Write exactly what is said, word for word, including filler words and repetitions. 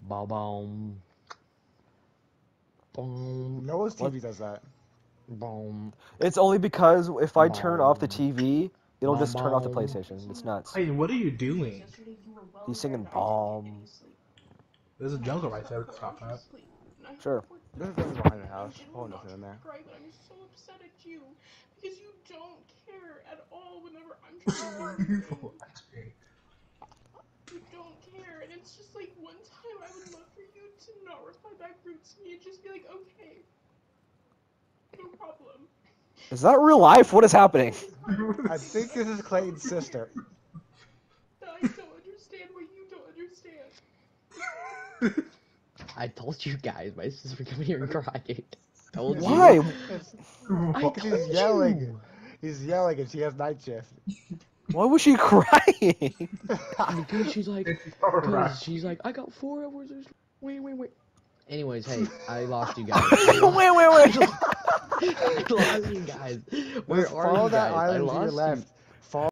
Boom, boom. Boom. No one's T V What? does that. Boom. It's only because if I turn off the Boom. T V, it'll Boom, just turn off the boom. PlayStation. It's nuts. Clayton, what are you doing? He's singing bomb. There's a jungle right there. We can stop that. Sure. There's nothing behind the house. Oh, nothing in there. Cry, but I'm so upset at you because you don't care at all whenever I'm trying to do anything. You don't care, and it's just like one time I would love for you to not reply back rude to me and just be like, okay, no problem. Is that real life? What is happening? I think this is Clayton's sister. I don't understand what you don't understand. I told you guys, my sister coming here and crying. Told you. Why? I told He's yelling. you. He's yelling, and she has night shift. Why was she crying? Because she's like, because she's like, I got four hours. Of... Wait, wait, wait. Anyways, hey, I lost you guys. wait, wait, wait. I lost you guys. Where Just are follow you that guys? I island to your lost you. left.